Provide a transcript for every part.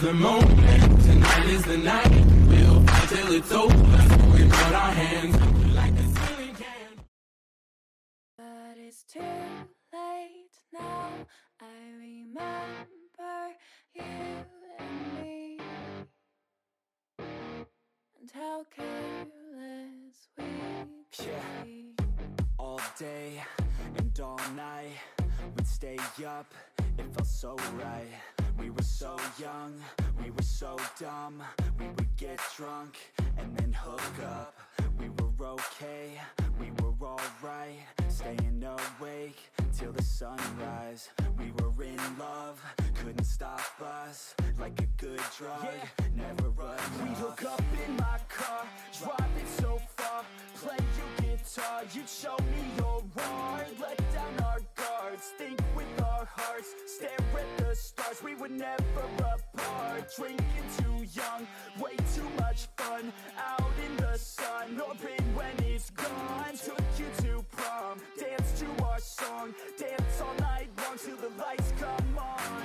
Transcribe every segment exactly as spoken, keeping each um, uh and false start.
the moment. Tonight is the night. We'll fight till it's over. We put our hands up like the ceiling can. But it's too late now. I remember you and me, and how careless we could Yeah. be. All day and all night, we'd stay up, it felt so right. We were so young, we were so dumb. We would get drunk and then hook up. We were okay, we were alright, staying awake till the sunrise. We were in love, couldn't stop us, like a good drug, yeah. Never enough. We'd hook up in my car, driving so far, play your guitar, you'd show me your art, let down our guards, think with our hearts, stare at the stars. We were never apart, drinking too young, way too much fun, out in the sun, orbit when it's gone. Took you to prom, dance to our song, dance all night long till the lights come on.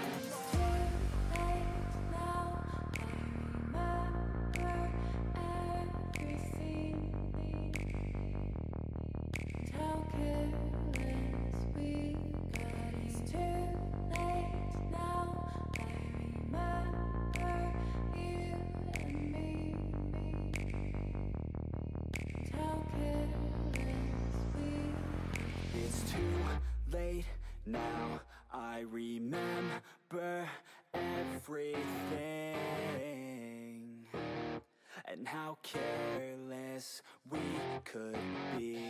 It's too late now, I remember everything, and how careless we could be,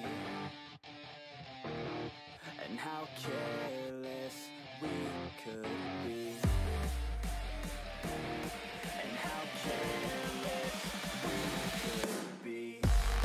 and how careless we could be, and how careless we could be.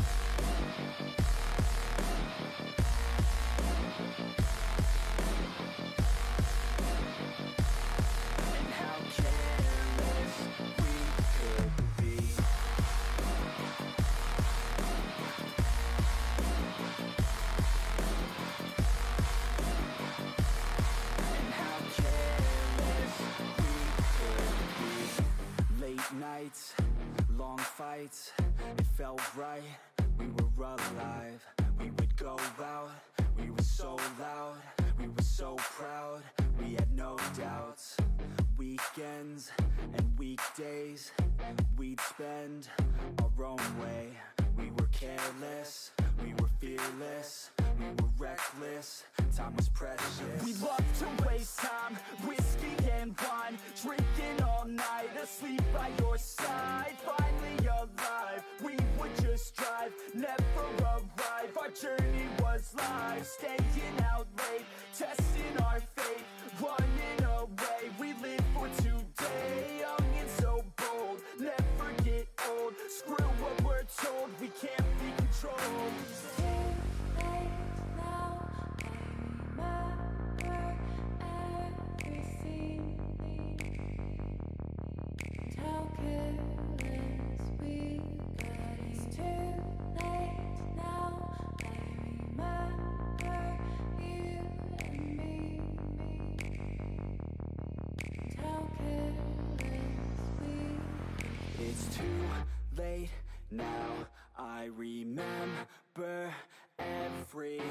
Nights, long fights, it felt right, we were alive. We would go out, we were so loud, we were so proud, we had no doubts. Weekends and weekdays, we'd spend our own way. We were careless, we were fearless, we were reckless, time was precious. We loved to waste time, whiskey and wine, drinking all night, asleep by your side, finally alive. We would just drive, never arrive, our journey was live, staying out late, testing our fate, running away. We live for today, young and so bold, never get old, screw what we're told, we can't be controlled. It's too late now, I remember everything,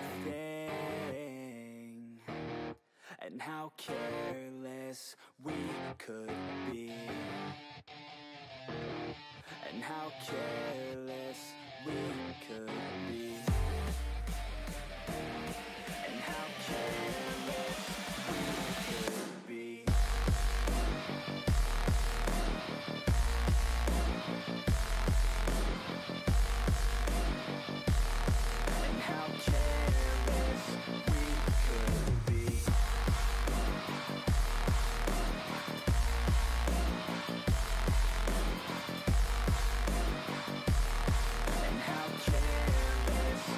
and how careless we could be, and how careless we could be, and how careless we could be. And how careless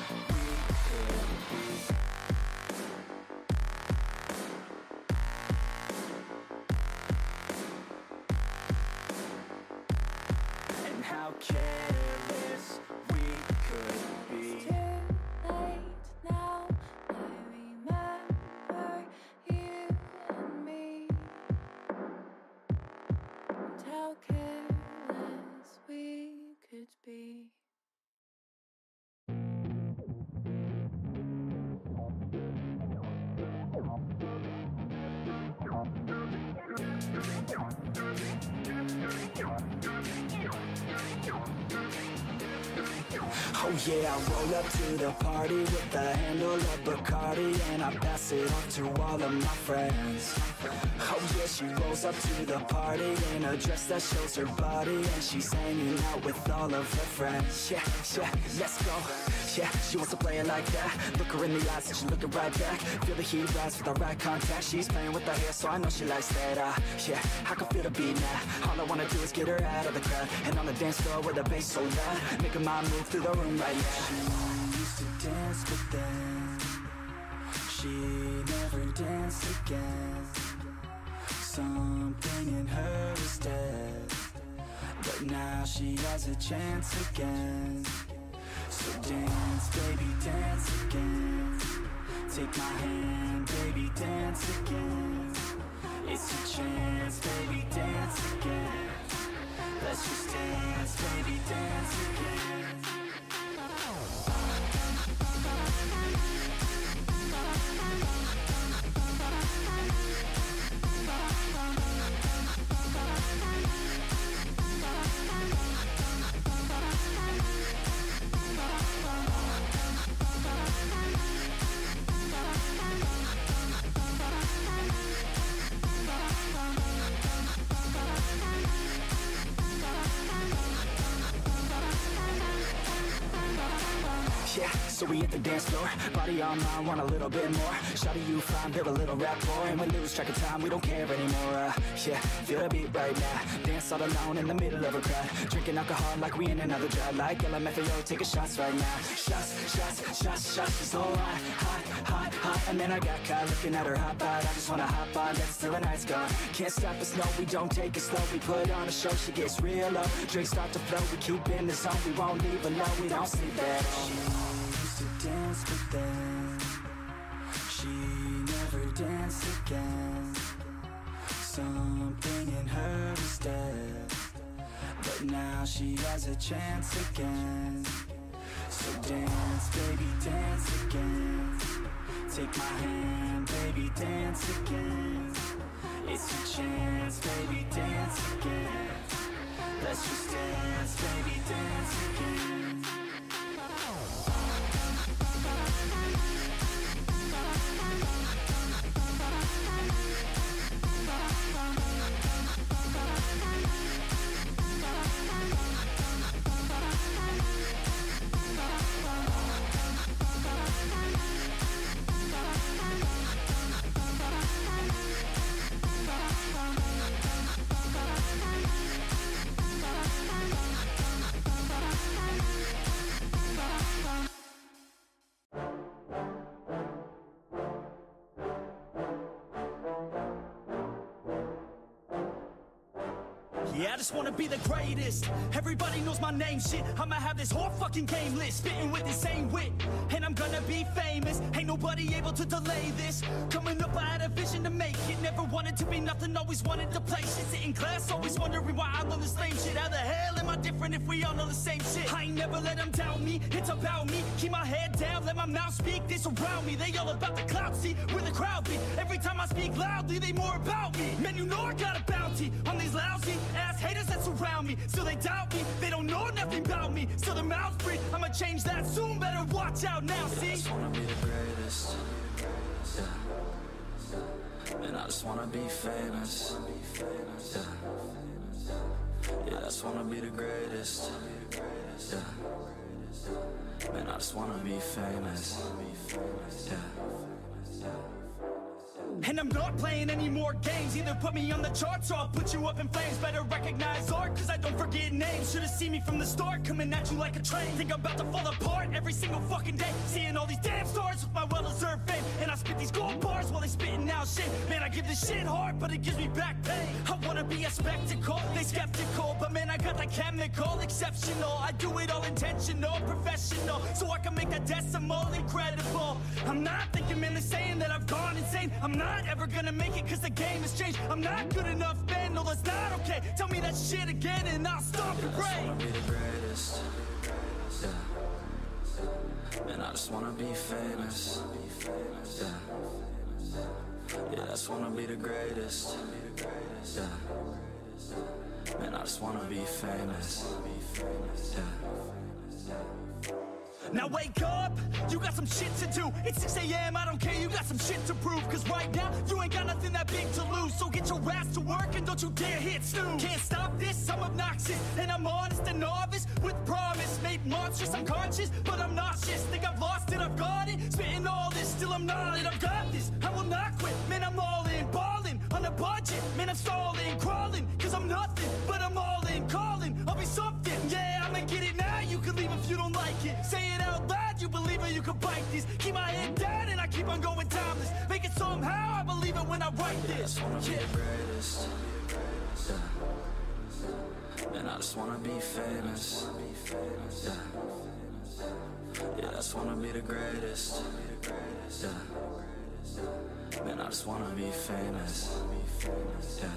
Oh yeah, I roll up to the party with the handle of Bacardi, and I pass it off to all of my friends. Oh yeah, she rolls up to the party in a dress that shows her body, and she's hanging out with all of her friends. Yeah, yeah, let's go. Yeah, she wants to play it like that. Look her in the eyes and she's looking right back. Feel the heat rise with the right contact. She's playing with her hair, so I know she likes that. uh, Yeah, I can feel the beat now. All I wanna do is get her out of the crowd, and on the dance floor with the bass so loud, making my move through the room right now. She used to dance, but then she never danced again. Something in her is dead, but now she has a chance again. So dance, baby, dance again. Take my hand, baby, dance again. It's your chance, baby, dance again. Let's just dance, baby, dance again. Yeah, so we hit the dance floor, body on mine, want a little bit more. Shawty, you fine, build a little rapport, and we lose track of time, we don't care anymore. uh, Yeah, feel the beat right now, dance all alone in the middle of a crowd, drinking alcohol like we in another drought, like L M F A O, taking shots right now. Shots, shots, shots, shots, she's so hot, hot, hot, hot. And then I got caught looking at her hot bod, I just wanna hop on, dance till the night's gone. Can't stop us, no, we don't take it slow, we put on a show, she gets real low. Drinks start to flow, we keep in the zone, we won't leave alone, we don't sleep at all. To dance, but then she never danced again. Something in her is dead, but now she has a chance again. So dance, baby, dance again. Take my hand, baby, dance again. It's your chance, baby, dance again. Let's just dance, baby, dance again. Yeah, I just wanna be the greatest. Everybody knows my name, shit. I'ma have this whole fucking game list, spitting with the same wit, and I'm gonna be famous. Ain't nobody able to delay this. Coming up, I had a vision to make it. Never wanted to be nothing, always wanted to play shit. Sit in class, always wondering why I love this lame shit. How the hell am I different if we all know the same shit? I ain't never let them doubt me, it's about me. Keep my head down, let my mouth speak. This around me, they all about the clout, see where the crowd be. Every time I speak loudly, they more about me. Man, you know I got a bounty on these lousy ass haters that surround me. Still they doubt me, they don't know nothing about me. Still their mouth free, I'ma change that soon. Better watch out now, see? I just wanna be the greatest. Yeah. And I just wanna be famous. Yeah. Yeah, I just wanna be the greatest. Yeah. Man, I just wanna be famous. Yeah. And I'm not playing any more games. Either put me on the charts or I'll put you up in flames. Better recognize art, cause I don't forget names. Should've seen me from the start, coming at you like a train. Think I'm about to fall apart every single fucking day. Seeing all these damn stars with my well-deserved fame. And I spit these gold bars while they spitting out shit. Man, I give this shit hard, but it gives me back pain. I wanna be a spectacle, they skeptical. But man, I got that chemical, exceptional. I do it all intentional, professional. So I can make that decimal incredible. I'm not thinking, man, they're saying that I've gone insane. I'm not ever gonna make it cause the game has changed. I'm not good enough, man, no that's not okay. Tell me that shit again and I'll stop your brain. I just wanna be the greatest. Yeah. And I just wanna be famous. Yeah. Yeah, I just wanna be the greatest. Yeah. Man, I just wanna be famous. Yeah. Now wake up, you got some shit to do. It's six A M, I don't care, you got some shit to prove. Cause right now, you ain't got nothing that big to lose. So get your ass to work and don't you dare hit snooze. Can't stop this, I'm obnoxious. And I'm honest and novice with promise. Made monstrous, I'm conscious, but I'm nauseous. Think I've lost it, I've got it. Spitting all this, still I'm not it. I've got this, I will not quit. Man, I'm all in, balling on a budget. Man, I'm stalling, crawling. Cause I'm nothing, but I'm all in, calling. I'll be something, yeah, I'ma get it now. You can leave if you don't like it. Say it out loud, you believe it, you can bite this. Keep my head down and I keep on going timeless. Make it somehow, I believe it when I write this. I just wanna be Yeah. the greatest. Yeah. And I just wanna be famous. Yeah. Yeah, I just wanna be the greatest. Yeah. Man, I just wanna be famous. Yeah.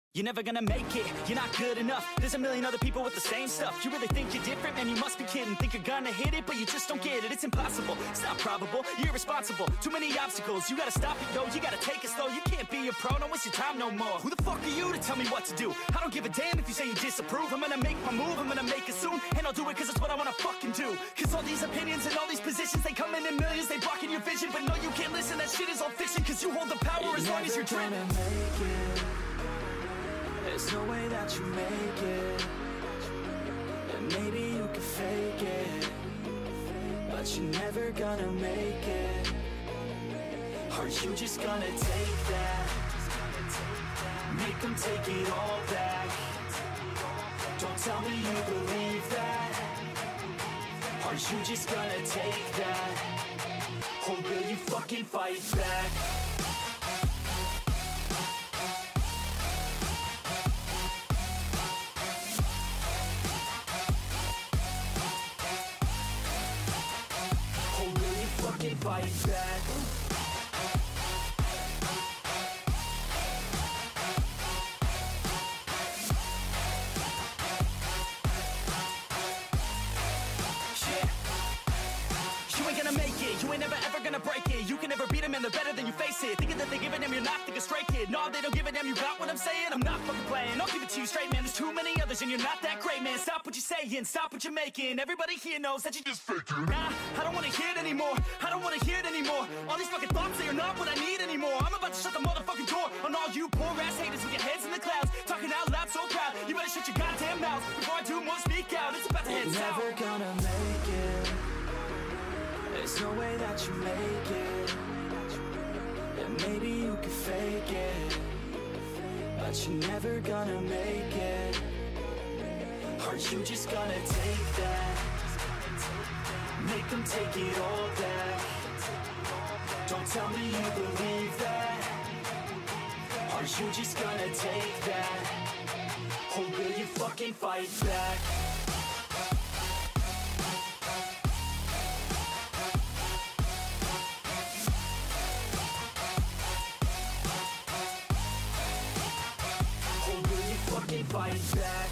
You're never gonna make it, you're not good enough. There's a million other people with the same stuff. You really think you're different? Man, you must be kidding. Think you're gonna hit it, but you just don't get it. It's impossible, it's not probable, you're irresponsible. Too many obstacles, you gotta stop it, yo. You gotta take it slow, you can't be a pro. Don't waste your time no more. Who the fuck are you to tell me what to do? I don't give a damn if you say you disapprove. I'm gonna make my move, I'm gonna make it soon. And I'll do it cause it's what I wanna fucking do. Cause all these opinions and all these positions, they come in in millions. They blocking your vision, but no, you can't listen. That shit is all fiction. Cause you hold the power you're as long as you're dreaming. There's no way that you make it. And maybe you can fake it, but you're never gonna make it. Are you just gonna take that? Make them take it all back. Don't tell me you believe that. Are you just gonna take that? Or will you fucking fight back? Fight back. You ain't gonna make it, you ain't never ever gonna break it. You can never beat them and they're better than you face it. Thinking that they give a damn, you're not, think a straight kid. No, they don't give a damn, you got what I'm saying? I'm not fucking playing, I'll give it to you straight, man. There's too many others and you're not that great, man. Stop what you're saying, stop what you're making. Everybody here knows that you just faking. Nah, I don't wanna hear it anymore, I don't wanna hear it anymore. All these fucking thoughts, they are not what I need anymore. I'm about to shut the motherfucking door on all you poor ass haters with your heads in the clouds, talking out loud so proud. You better shut your goddamn mouth before I do more speak out. It's about to head south. Never gonna make it. There's no way that you make it. And maybe you can fake it, but you're never gonna make it. Are you just gonna take that? Make them take it all back. Don't tell me you believe that. Are you just gonna take that? Or will you fucking fight back? Fight back.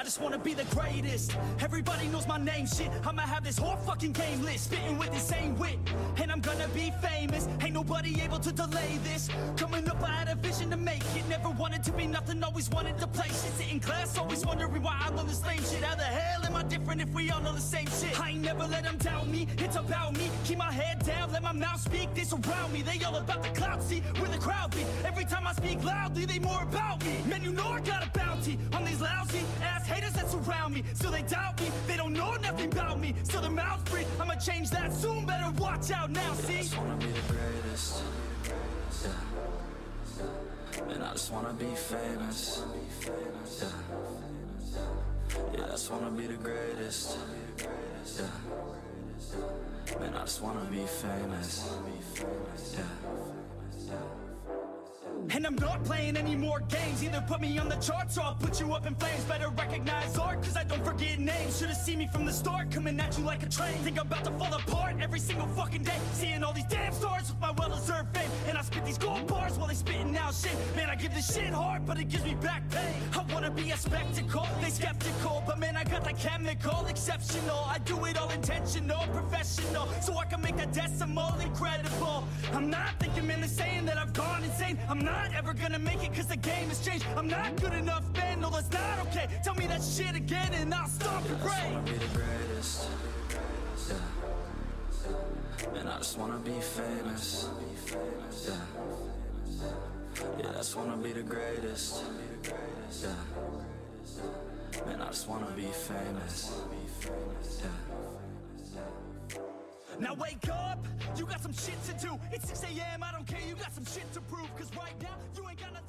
just wanna be the greatest. Everybody knows my name, shit. I'ma have this whole fucking game list, spitting with insane wit, and I'm gonna be famous. Ain't nobody able to delay this. Coming up, I had a vision to make it. Never wanted to be nothing, always wanted to play shit. Sit in class, always wondering why I love this lame shit. How the hell am I different if we all know the same shit? I ain't never let them doubt me, it's about me. Keep my head down, let my mouth speak. This around me, they all about the clout, see where the crowd be. Every time I speak loudly, they more about me. Man, you know I got a bounty on these lousy ass haters that surround me. So they doubt me, they don't know nothing about me. So their mouths free, I'ma change that soon. Better watch out now, see? I just wanna be the greatest. Yeah. And I just wanna be famous. Yeah. Yeah, I just wanna be the greatest. Yeah. Man, I just wanna be famous. Yeah. And I'm not playing any more games. Either put me on the charts or I'll put you up in flames. Better recognize art, cause I don't forget names. Should've seen me from the start, coming at you like a train. Think I'm about to fall apart every single fucking day. Seeing all these damn stars with my well-deserved fame. And I spit these gold bars while they spitting out shit. Man, I give this shit hard, but it gives me back pain. I wanna be a spectacle, they skeptical. But man, I got the chemical, exceptional. I do it all intentional, professional. So I can make a decimal incredible. I'm not thinking, man, they're saying that I've gone insane. I'm not ever gonna make it cause the game has changed. I'm not good enough, man, no that's not okay. Tell me that shit again and I'll stop yeah, and pray. I just wanna be the greatest. Yeah. And I just wanna be famous. Yeah. Yeah, I just wanna be the greatest. Yeah. Man, I just wanna be famous. Yeah. Now wake up, you got some shit to do. It's six A M, I don't care, you got some shit to prove. Cause right now, you ain't got nothing.